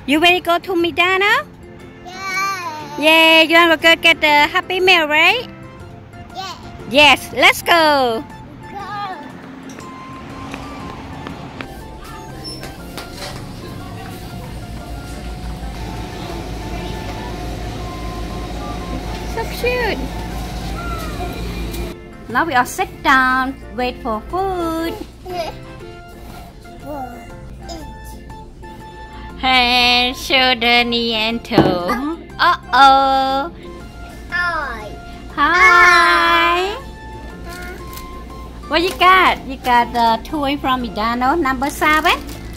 You ready to go to McDonald's? Yeah. Yeah, you want to go get the Happy Meal, right? Yeah. Yes, let's go. Go. So cute. Now we all sit down, wait for food. Head, shoulder, knee, and toe. Uh-oh. Hi. Hi. What you got? You got the toy from McDonald's, number 7.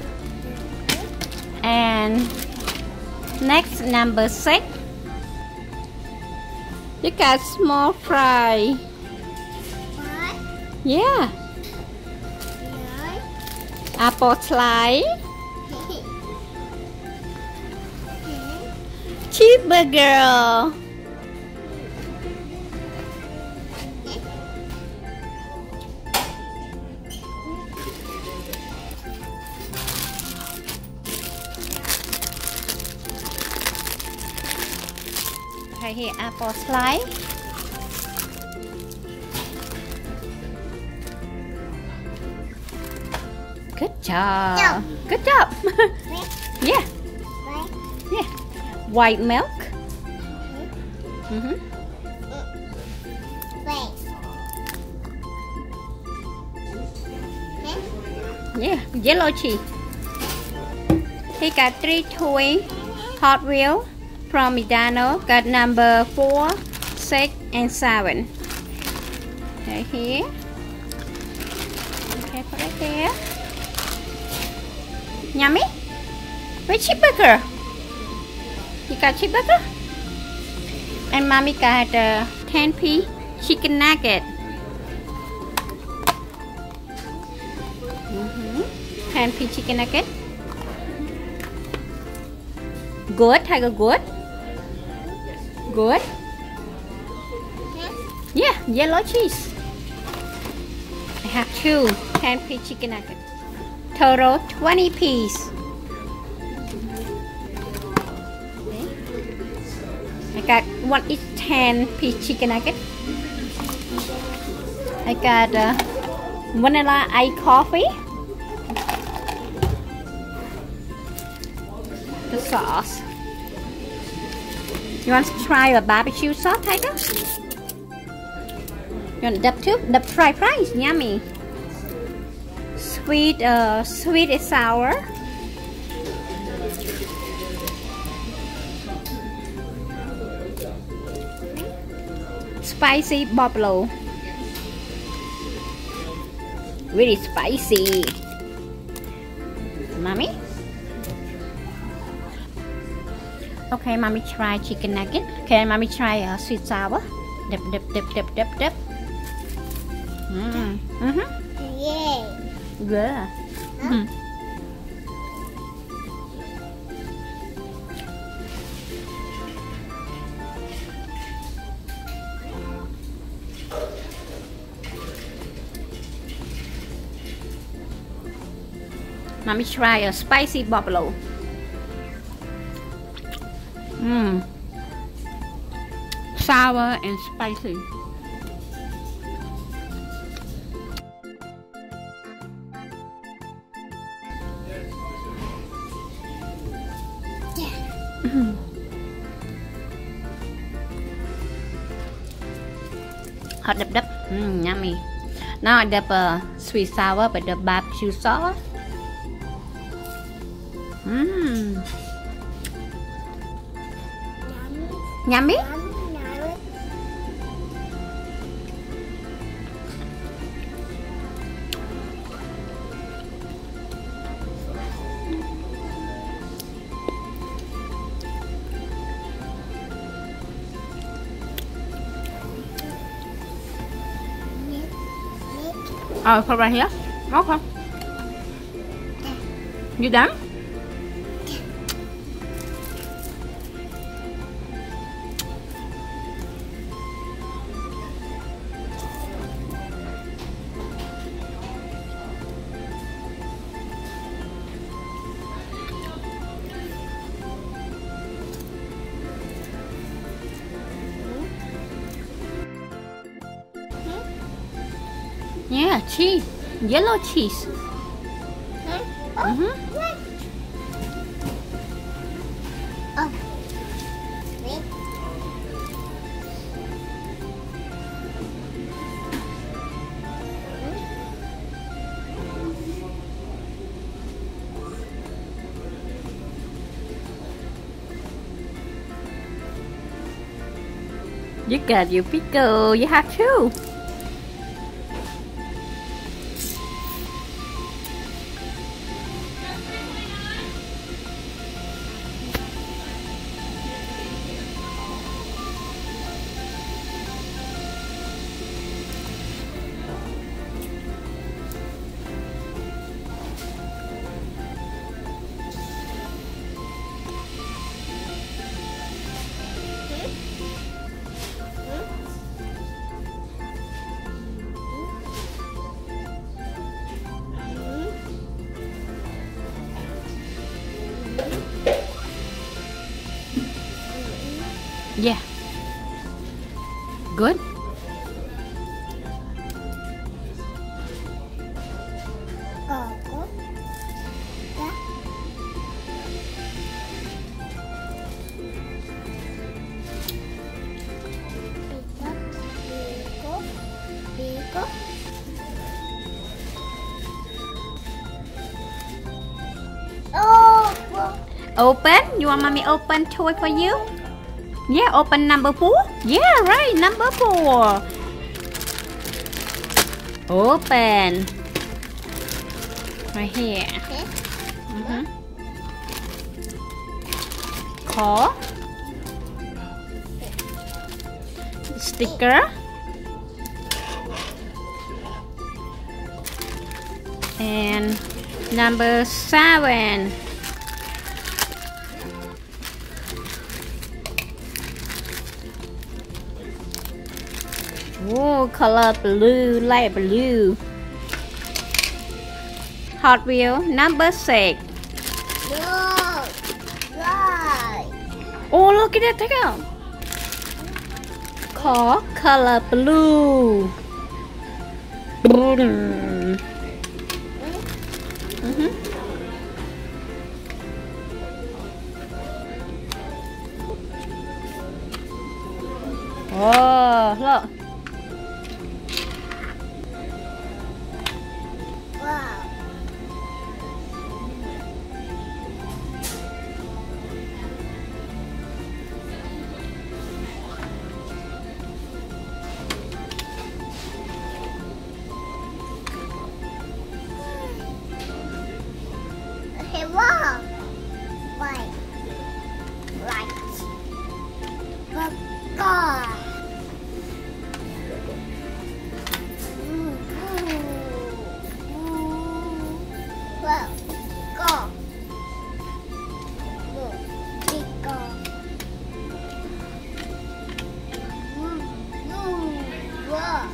And next, number 6. You got small fry. What? Yeah. Apple slice. Cheeseburger. Okay, here apple slice. Good job. No. Good job. Yeah. Yeah. White milk. Yeah, yellow cheese. He got 3 toy Hot Wheels from McDonald's. Got number 4, 6, and 7. Right here. Okay, put it there. Yummy? Where's cheeseburger? You got cheeseburger? And mommy got a 10-piece chicken nugget. 10-piece chicken nugget. Good, Tiger, good. Good. Yeah, yellow cheese. I have 2 10-piece chicken nuggets. Total 20 piece. I got one each 10-piece chicken nugget. I got vanilla ice coffee. The sauce. You want to try a barbecue sauce, Tiger? You want to dip too? The fried fries, yummy. Sweet, sweet and sour. Spicy buffalo. Really spicy. Mommy? Okay, mommy try chicken nugget. Okay, mommy try sweet sour. Dip, dip, dip, dip, dip, dip. Yeah. Good. Mommy try a spicy buffalo. Sour and spicy. Hot dip dip. Yummy. Now I dip sweet sour with the barbecue sauce. Yummy? Oh, put right here? Okay. You done? Yeah, cheese. Yellow cheese. Oh, oh. Wait. You got your pickle. You have two. Yeah. Good. Go. Yeah. Pico. Oh, Open. You want mommy open toy for you? Yeah, open number 4. Yeah, right, number 4. Open. Right here. okay. Call. Sticker. And number 7. Oh, color blue, light blue. Hot Wheel number 6. No. Right. Oh, look at that tail. Car color blue. Boom. Oh, look. Wow. Okay, wow. White. Right. God. Wow. Go. Big go. Wow.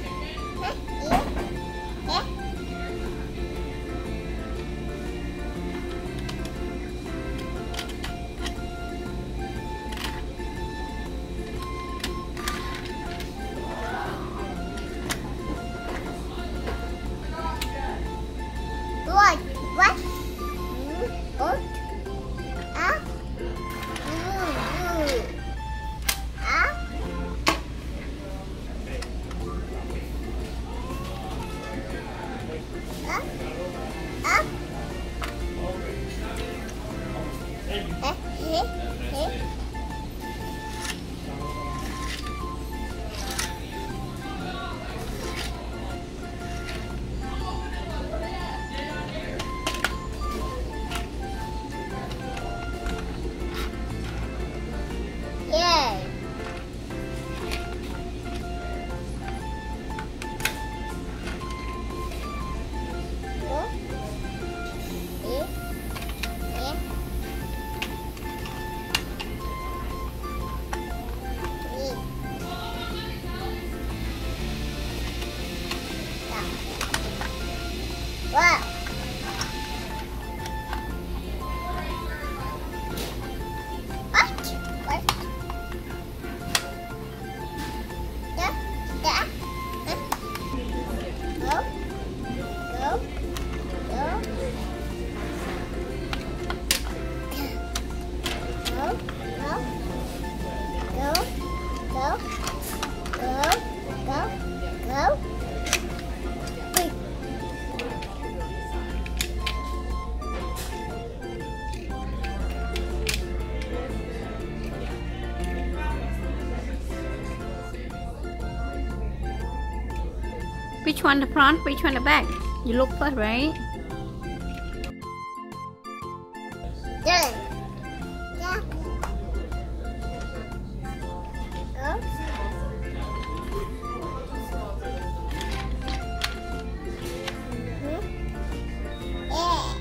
Which one the front? Which one the back? You look first, right? Yeah. Yeah. Oops. Yeah.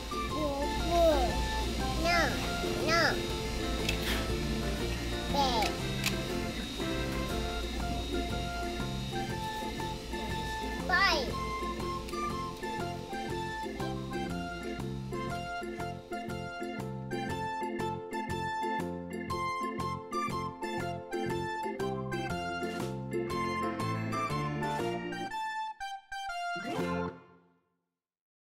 No, no. Big.